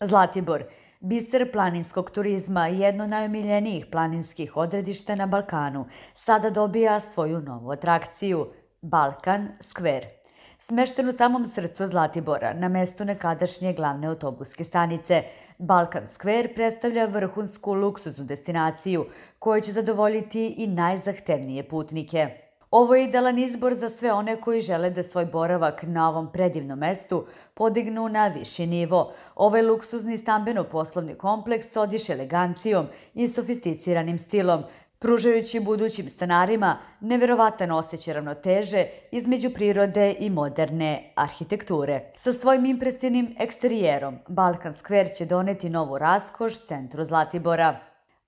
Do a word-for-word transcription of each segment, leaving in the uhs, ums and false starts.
Zlatibor, biser planinskog turizma i jedno najomiljenijih planinskih odredišta na Balkanu, sada dobija svoju novu atrakciju – Balkan Skver. Smešten u samom srcu Zlatibora, na mestu nekadašnje glavne autobuske stanice, Balkan Skver predstavlja vrhunsku luksuznu destinaciju koja će zadovoljiti i najzahtevnije putnike. Ovo je idealan izbor za sve one koji žele da svoj boravak na ovom predivnom mestu podignu na viši nivo. Ovaj luksuzni stambeno-poslovni kompleks odiše elegancijom i sofisticiranim stilom, pružajući budućim stanarima neverovatan osjećaj ravnoteže između prirode i moderne arhitekture. Sa svojim impresivnim eksterijerom, Balkan Skver će doneti novu raskoš centru Zlatibora.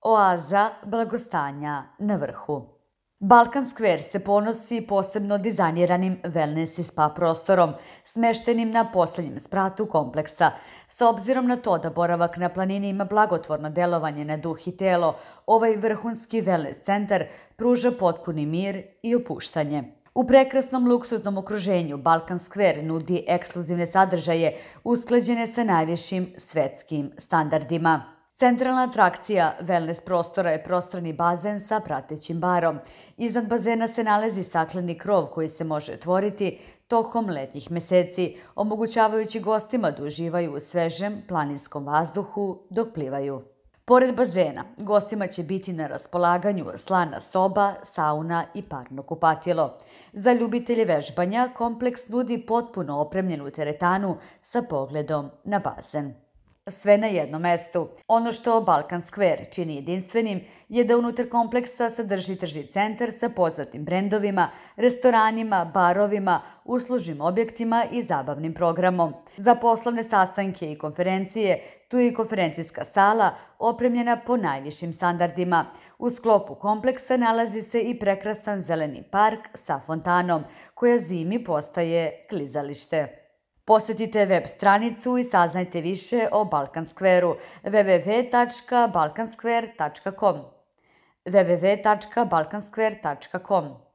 Oaza blagostanja na vrhu. Balkan Skver se ponosi posebno dizajniranim wellness i spa prostorom, smeštenim na poslednjem spratu kompleksa. S obzirom na to da boravak na planini ima blagotvorno delovanje na duh i telo, ovaj vrhunski wellness centar pruža potpuni mir i opuštanje. U prekrasnom luksuznom okruženju Balkan Skver nudi ekskluzivne sadržaje usklađene sa najvišim svetskim standardima. Centralna atrakcija wellness prostora je prostrani bazen sa pratećim barom. Iznad bazena se nalazi stakleni krov koji se može otvoriti tokom letnjih meseci, omogućavajući gostima da uživaju u svežem planinskom vazduhu dok plivaju. Pored bazena, gostima će biti na raspolaganju slana soba, sauna i parno kupatilo. Za ljubitelje vežbanja kompleks nudi potpuno opremljenu teretanu sa pogledom na bazen. Sve na jednom mestu. Ono što Balkan Skver čini jedinstvenim je da unutar kompleksa sadrži tržni centar sa poznatim brendovima, restoranima, barovima, uslužnim objektima i zabavnim programom. Za poslovne sastanke i konferencije tu je i konferencijska sala opremljena po najvišim standardima. U sklopu kompleksa nalazi se i prekrasan zeleni park sa fontanom, koja zimi postaje klizalište. Posetite web stranicu i saznajte više o Balkan Skveru w w w tačka balkanskver tačka com w w w tačka balkanskver tačka com